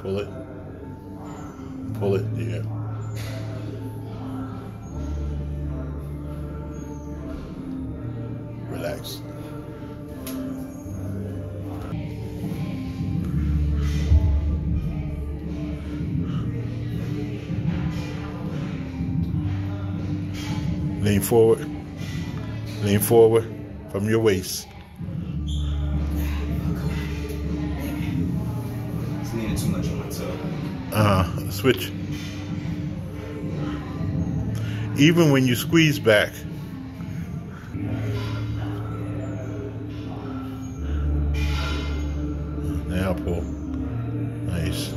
Pull it. Pull it, yeah. Relax. Lean forward. Lean forward from your waist. It's leaning too much on my toe. Switch. Even when you squeeze back. Now pull. Nice.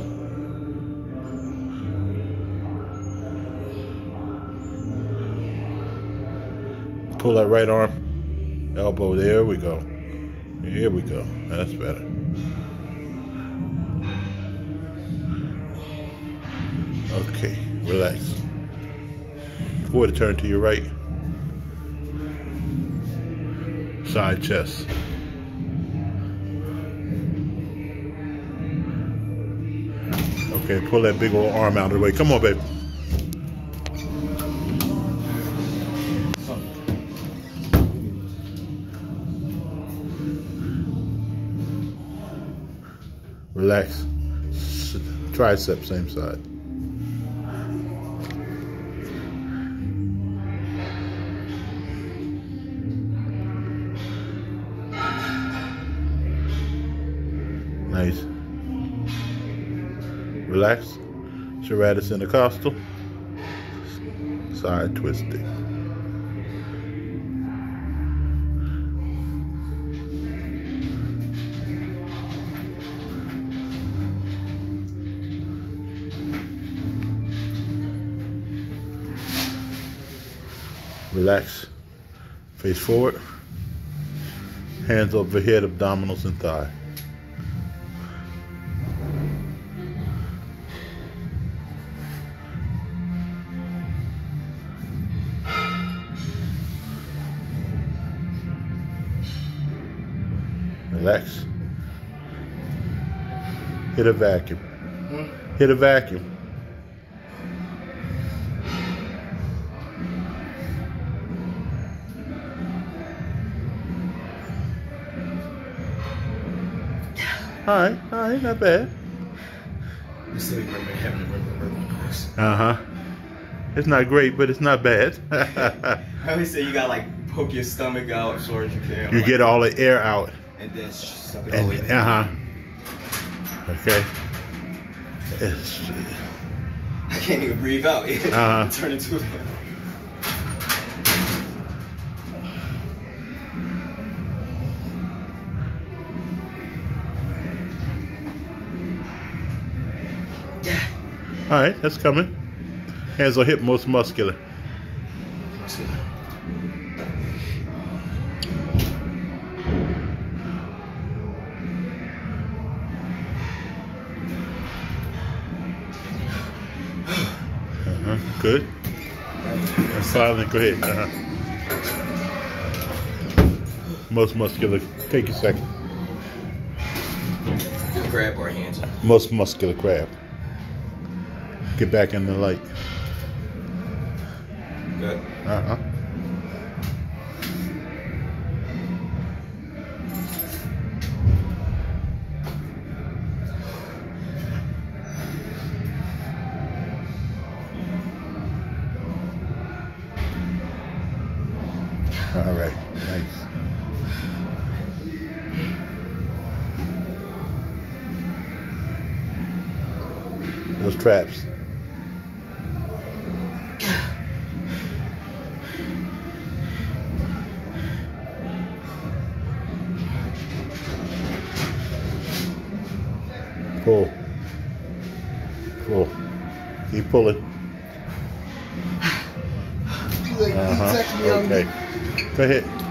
Pull that right arm, elbow, there we go. Here we go, that's better. Okay, relax. Forward, turn to your right. Side chest. Okay, pull that big old arm out of the way. Come on, baby. Relax. Tricep, same side. Nice. Relax. Serratus intercostal. Side twisting. Relax. Face forward. Hands overhead, abdominals and thigh. Relax. Hit a vacuum. Hit a vacuum. All right, not bad. You still remember having a course. It's not great, but it's not bad. I always say you gotta like poke your stomach out as short as you can. You like, get all the air out. And then suck it all the way in. Okay. I can't even breathe out. Turn into it. All right, that's coming. Hands on hip, most muscular. Good. And silent, go ahead. Most muscular. Take a second. Grab our hands. Most muscular crab. Get back in the light. Good. All right, nice. Those traps. Pull. Pull. Keep pulling. Okay. Go ahead.